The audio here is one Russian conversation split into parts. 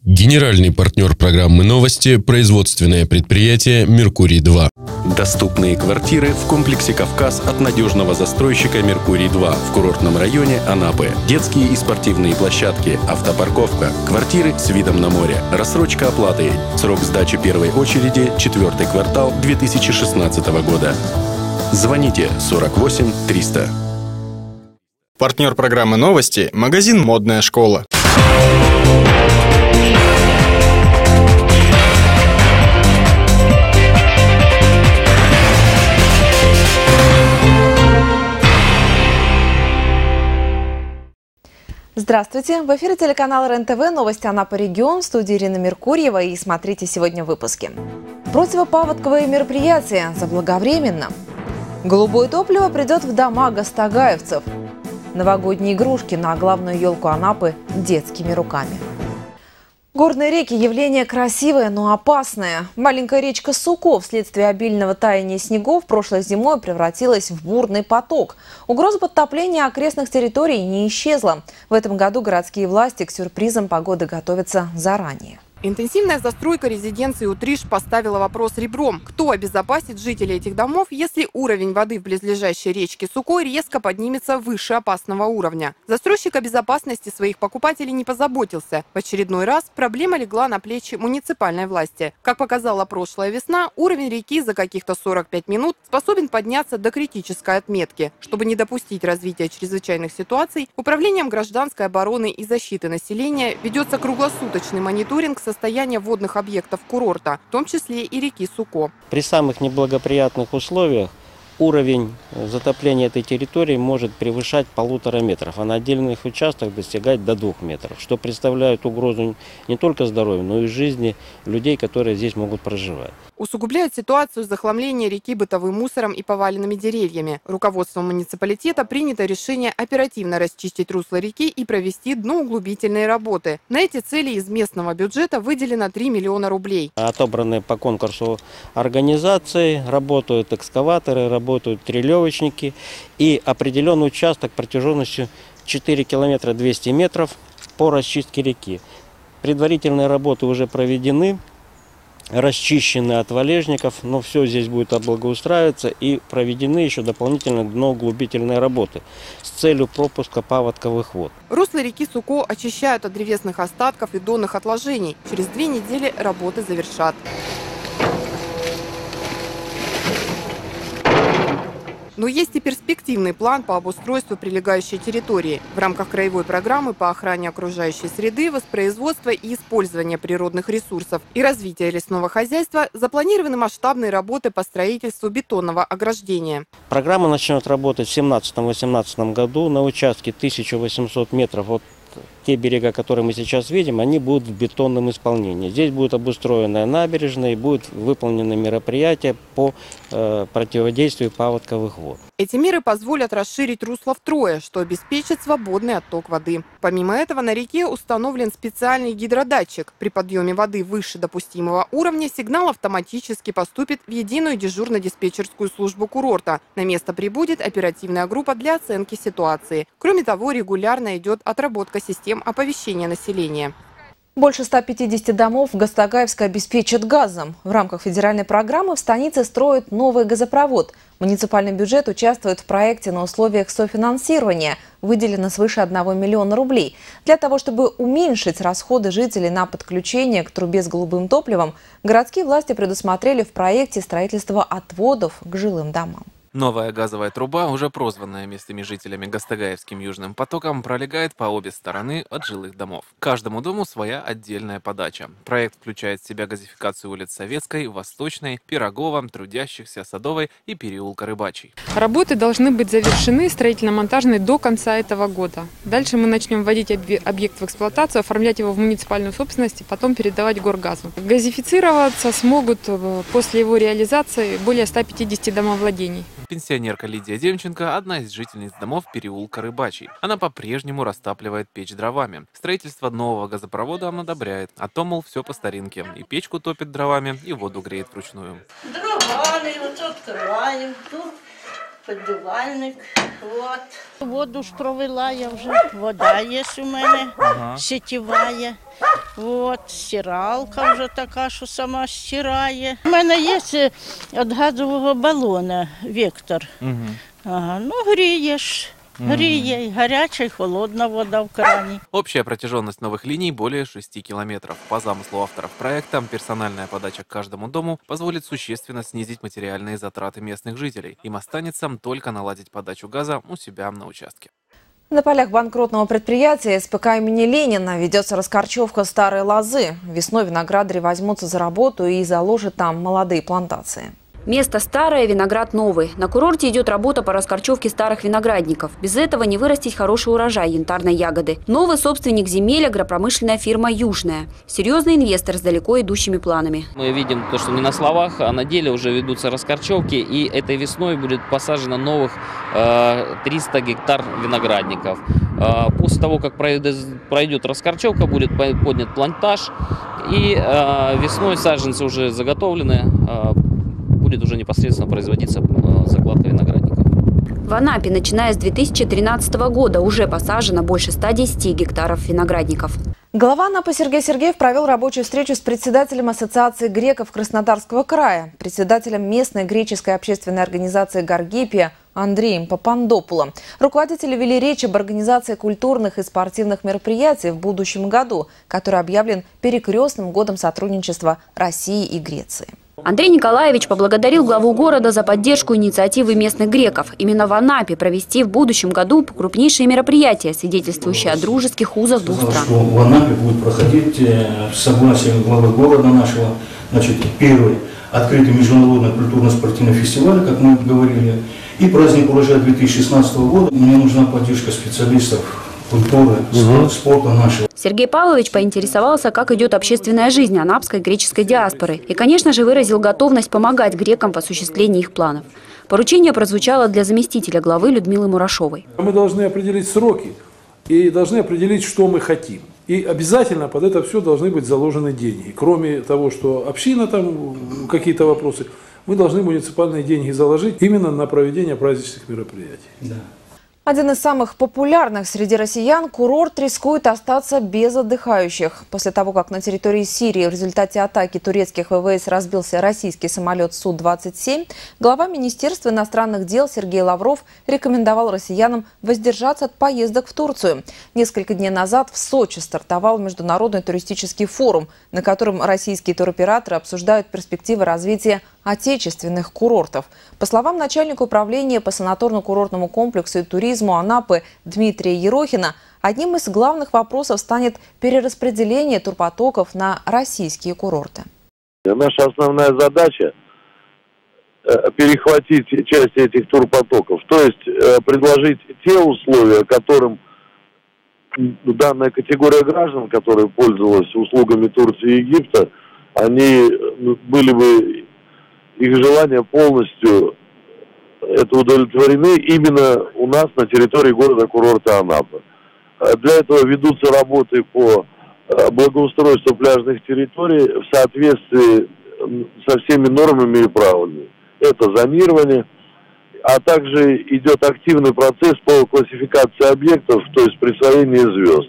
Генеральный партнер программы «Новости» – производственное предприятие «Меркурий-2». Доступные квартиры в комплексе «Кавказ» от надежного застройщика «Меркурий-2» в курортном районе Анапы. Детские и спортивные площадки, автопарковка, квартиры с видом на море, рассрочка оплаты. Срок сдачи первой очереди – 4-й квартал 2016 года. Звоните 48 300. Партнер программы «Новости» – магазин «Модная школа». Здравствуйте! В эфире телеканала РЕН-ТВ, новости Анапа регион, в студии Ирина Меркурьева, и смотрите сегодня в выпуске. Противопаводковые мероприятия заблаговременно. Голубое топливо придет в дома гастагаевцев. Новогодние игрушки на главную елку Анапы детскими руками. Горные реки – явление красивое, но опасное. Маленькая речка Суко вследствие обильного таяния снегов прошлой зимой превратилась в бурный поток. Угроза подтопления окрестных территорий не исчезла. В этом году городские власти к сюрпризам погоды готовятся заранее. Интенсивная застройка резиденции Утриш поставила вопрос ребром. Кто обезопасит жителей этих домов, если уровень воды в близлежащей речке Суко резко поднимется выше опасного уровня? Застройщик о безопасности своих покупателей не позаботился. В очередной раз проблема легла на плечи муниципальной власти. Как показала прошлая весна, уровень реки за каких-то 45 минут способен подняться до критической отметки. Чтобы не допустить развития чрезвычайных ситуаций, Управлением гражданской обороны и защиты населения ведется круглосуточный мониторинг состояния водных объектов курорта, в том числе и реки Суко. При самых неблагоприятных условиях уровень затопления этой территории может превышать 1,5 метра, а на отдельных участках достигать до 2 метров, что представляет угрозу не только здоровью, но и жизни людей, которые здесь могут проживать. Усугубляет ситуацию захламления реки бытовым мусором и поваленными деревьями. Руководством муниципалитета принято решение оперативно расчистить русло реки и провести дноуглубительные работы. На эти цели из местного бюджета выделено 3 миллиона рублей. Отобраны по конкурсу организации, работают экскаваторы, работают трелевочники и определенный участок протяженностью 4 километра 200 метров по расчистке реки. Предварительные работы уже проведены, расчищены от валежников, но все здесь будет облагоустраиваться и проведены еще дополнительно дноуглубительные работы с целью пропуска паводковых вод. Русло реки Суко очищают от древесных остатков и донных отложений. Через 2 недели работы завершат. Но есть и перспективный план по обустройству прилегающей территории. В рамках краевой программы по охране окружающей среды, воспроизводства и использования природных ресурсов и развития лесного хозяйства запланированы масштабные работы по строительству бетонного ограждения. Программа начнет работать в 2017-2018 году на участке 1800 метров от те берега, которые мы сейчас видим, они будут в бетонном исполнении. Здесь будет обустроенная набережная и будут выполнены мероприятия по противодействию паводковых вод. Эти меры позволят расширить русло втрое, что обеспечит свободный отток воды. Помимо этого, на реке установлен специальный гидродатчик. При подъеме воды выше допустимого уровня сигнал автоматически поступит в единую дежурно-диспетчерскую службу курорта. На место прибудет оперативная группа для оценки ситуации. Кроме того, регулярно идет отработка систем оповещения населения. Больше 150 домов в Гастагаевской обеспечат газом. В рамках федеральной программы в станице строят новый газопровод. Муниципальный бюджет участвует в проекте на условиях софинансирования. Выделено свыше 1 миллиона рублей. Для того, чтобы уменьшить расходы жителей на подключение к трубе с голубым топливом, городские власти предусмотрели в проекте строительство отводов к жилым домам. Новая газовая труба, уже прозванная местными жителями Гастагаевским южным потоком, пролегает по обе стороны от жилых домов. Каждому дому своя отдельная подача. Проект включает в себя газификацию улиц Советской, Восточной, Пирогова, Трудящихся, Садовой и переулка Рыбачий. Работы должны быть завершены строительно-монтажные до конца этого года. Дальше мы начнем вводить объект в эксплуатацию, оформлять его в муниципальную собственность и потом передавать Горгазу. Газифицироваться смогут после его реализации более 150 домовладений. Пенсионерка Лидия Демченко – одна из жительниц домов переулка Рыбачий. Она по-прежнему растапливает печь дровами. Строительство нового газопровода она одобряет. А то, мол, все по старинке. И печку топит дровами, и воду греет вручную. Дровами вот открываем. Тут Поддувальник, от. Воду ж провела я вже, вода є у мене, сітєвая. От, стиралка вже така, що сама стирає. У мене є від газового балона «Вектор». Ну, грієш. Гріє, горячая и холодная вода в кране. Общая протяженность новых линий более 6 километров. По замыслу авторов проекта, персональная подача к каждому дому позволит существенно снизить материальные затраты местных жителей. Им останется только наладить подачу газа у себя на участке. На полях банкротного предприятия СПК имени Ленина ведется раскорчевка старой лозы. Весной виноградари возьмутся за работу и заложат там молодые плантации. Место старое, виноград новый. На курорте идет работа по раскорчевке старых виноградников. Без этого не вырастить хороший урожай янтарной ягоды. Новый собственник земель – агропромышленная фирма «Южная». Серьезный инвестор с далеко идущими планами. Мы видим то, что не на словах, а на деле уже ведутся раскорчевки. И этой весной будет посажено новых 300 гектар виноградников. После того, как пройдет раскорчевка, будет поднят плантаж. И весной саженцы уже заготовлены. Будет уже непосредственно производиться закладка виноградников. В Анапе, начиная с 2013 года, уже посажено больше 110 гектаров виноградников. Глава Анапы Сергей Сергеев провел рабочую встречу с председателем Ассоциации греков Краснодарского края, председателем местной греческой общественной организации «Гаргипия» Андреем Папандопулом. Руководители вели речь об организации культурных и спортивных мероприятий в будущем году, который объявлен перекрестным годом сотрудничества России и Греции. Андрей Николаевич поблагодарил главу города за поддержку инициативы местных греков. Именно в Анапе провести в будущем году крупнейшие мероприятия, свидетельствующие о дружеских узах двух стран. В Анапе будет проходить в согласии главы города нашего, первый открытый международный культурно-спортивный фестиваль, как мы говорили, и праздник урожая 2016 года. Мне нужна поддержка специалистов культуры, спорта нашего. Сергей Павлович поинтересовался, как идет общественная жизнь анапской греческой диаспоры. И, конечно же, выразил готовность помогать грекам в осуществлении их планов. Поручение прозвучало для заместителя главы Людмилы Мурашовой. Мы должны определить сроки и должны определить, что мы хотим. И обязательно под это все должны быть заложены деньги. Кроме того, что община там какие-то вопросы, мы должны муниципальные деньги заложить именно на проведение праздничных мероприятий. Да. Один из самых популярных среди россиян, курорт рискует остаться без отдыхающих. После того, как на территории Сирии в результате атаки турецких ВВС разбился российский самолет Су-27, глава Министерства иностранных дел Сергей Лавров рекомендовал россиянам воздержаться от поездок в Турцию. Несколько дней назад в Сочи стартовал международный туристический форум, на котором российские туроператоры обсуждают перспективы развития отечественных курортов. По словам начальника управления по санаторно-курортному комплексу и туризму Анапы Дмитрия Ерохина, одним из главных вопросов станет перераспределение турпотоков на российские курорты. Наша основная задача – перехватить часть этих турпотоков, то есть предложить те условия, которым данная категория граждан, которая пользовалась услугами Турции и Египта, они были бы, их желания полностью это удовлетворены именно у нас на территории города-курорта Анапы. Для этого ведутся работы по благоустройству пляжных территорий в соответствии со всеми нормами и правилами. Это зонирование, а также идет активный процесс по классификации объектов, то есть присвоение звезд.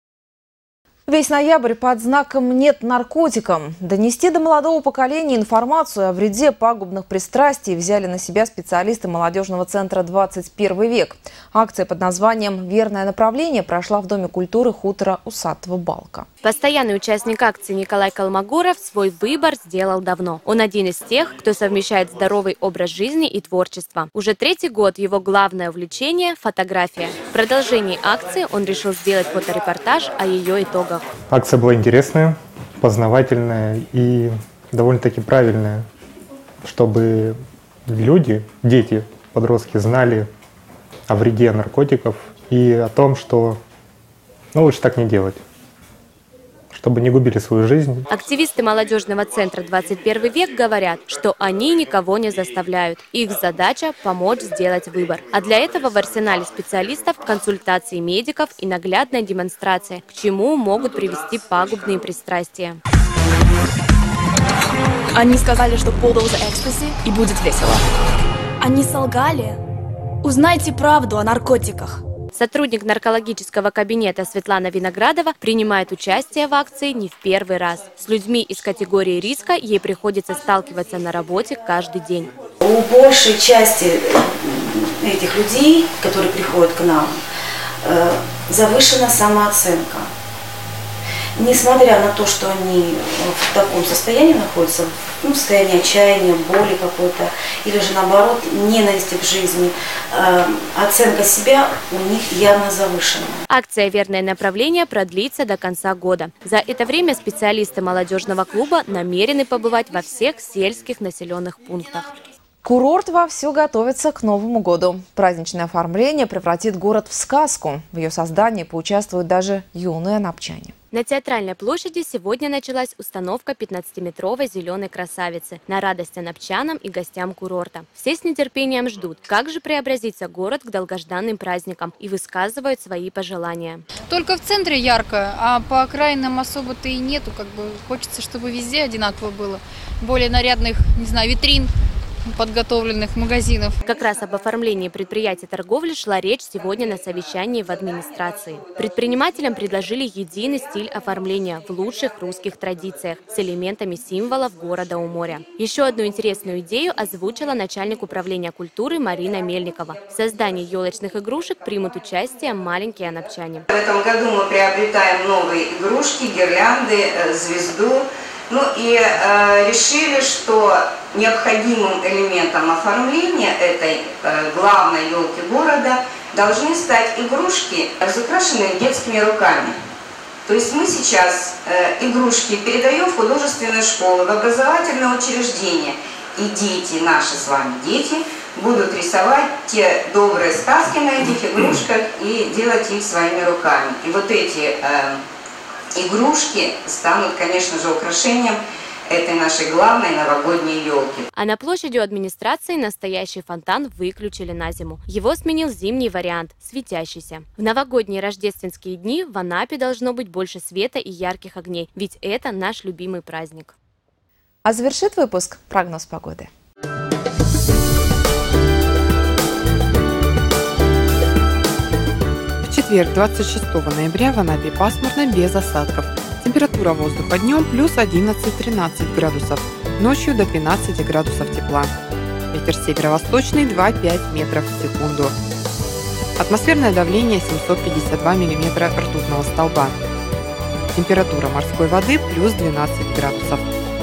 Весь ноябрь под знаком «Нет наркотикам». Донести до молодого поколения информацию о вреде пагубных пристрастий взяли на себя специалисты молодежного центра «21 век». Акция под названием «Верное направление» прошла в Доме культуры хутора Усатого Балка. Постоянный участник акции Николай Колмогоров свой выбор сделал давно. Он один из тех, кто совмещает здоровый образ жизни и творчество. Уже третий год его главное увлечение – фотография. В продолжении акции он решил сделать фоторепортаж о ее итогах. Акция была интересная, познавательная и довольно-таки правильная, чтобы люди, дети, подростки знали о вреде наркотиков и о том, что лучше так не делать, чтобы не губили свою жизнь. Активисты молодежного центра «21 век» говорят, что они никого не заставляют. Их задача – помочь сделать выбор. А для этого в арсенале специалистов консультации медиков и наглядная демонстрация, к чему могут привести пагубные пристрастия. Они сказали, что полдоза экстази и будет весело. Они солгали. Узнайте правду о наркотиках. Сотрудник наркологического кабинета Светлана Виноградова принимает участие в акции не в первый раз. С людьми из категории риска ей приходится сталкиваться на работе каждый день. У большей части этих людей, которые приходят к нам, завышена самооценка. Несмотря на то, что они в таком состоянии находятся, в состоянии отчаяния, боли какой-то, или же наоборот, ненависти к жизни, оценка себя у них явно завышена. Акция «Верное направление» продлится до конца года. За это время специалисты молодежного клуба намерены побывать во всех сельских населенных пунктах. Курорт вовсю готовится к Новому году. Праздничное оформление превратит город в сказку. В ее создании поучаствуют даже юные анапчане. На Театральной площади сегодня началась установка 15-метровой зеленой красавицы на радость анапчанам и гостям курорта. Все с нетерпением ждут, как же преобразится город к долгожданным праздникам, и высказывают свои пожелания. Только в центре ярко, а по окраинам особо-то и нету. Хочется, чтобы везде одинаково было. Более нарядных, не знаю, витрин, подготовленных магазинов. Как раз об оформлении предприятий торговли шла речь сегодня на совещании в администрации. Предпринимателям предложили единый стиль оформления в лучших русских традициях с элементами символов города у моря. Еще одну интересную идею озвучила начальник управления культуры Марина Мельникова. В создании елочных игрушек примут участие маленькие анапчане. В этом году мы приобретаем новые игрушки, гирлянды, звезду. Решили, что необходимым элементом оформления этой главной елки города должны стать игрушки, разукрашенные детскими руками. То есть мы сейчас игрушки передаем в художественные школы, в образовательные учреждения. И дети, наши с вами дети, будут рисовать те добрые сказки на этих игрушках и делать их своими руками. И вот эти игрушки станут, конечно же, украшением этой нашей главной новогодней елки. А на площади у администрации настоящий фонтан выключили на зиму. Его сменил зимний вариант, светящийся. В новогодние рождественские дни в Анапе должно быть больше света и ярких огней, ведь это наш любимый праздник. А завершит выпуск прогноз погоды. В четверг, 26 ноября, в Анапе пасмурно, без осадков. Температура воздуха днем плюс 11-13 градусов, ночью до 15 градусов тепла. Ветер северо-восточный 2,5 метров в секунду. Атмосферное давление 752 миллиметра ртутного столба. Температура морской воды плюс 12 градусов.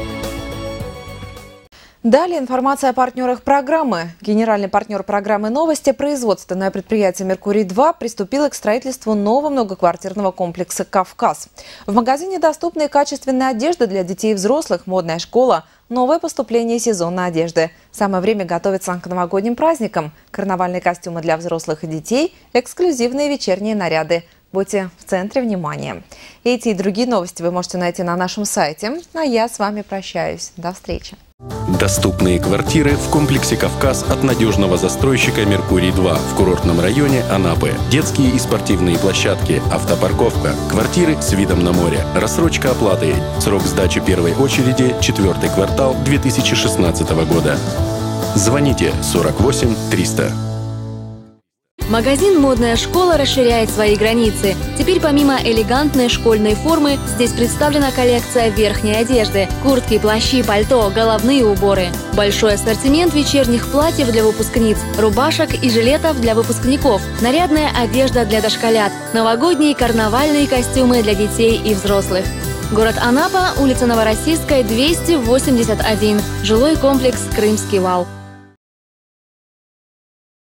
Далее информация о партнерах программы. Генеральный партнер программы «Новости» производственное предприятие «Меркурий-2» приступило к строительству нового многоквартирного комплекса «Кавказ». В магазине доступна и качественная одежда для детей и взрослых, модная школа, новое поступление сезонной одежды. Самое время готовиться к новогодним праздникам. Карнавальные костюмы для взрослых и детей, эксклюзивные вечерние наряды. Будьте в центре внимания. Эти и другие новости вы можете найти на нашем сайте. А я с вами прощаюсь. До встречи. Доступные квартиры в комплексе «Кавказ» от надежного застройщика «Меркурий-2» в курортном районе Анапы. Детские и спортивные площадки, автопарковка, квартиры с видом на море, рассрочка оплаты. Срок сдачи первой очереди – 4-й квартал 2016 года. Звоните 48 300. Магазин «Модная школа» расширяет свои границы. Теперь помимо элегантной школьной формы, здесь представлена коллекция верхней одежды. Куртки, плащи, пальто, головные уборы. Большой ассортимент вечерних платьев для выпускниц, рубашек и жилетов для выпускников. Нарядная одежда для дошколят. Новогодние карнавальные костюмы для детей и взрослых. Город Анапа, улица Новороссийская, 281. Жилой комплекс «Крымский вал».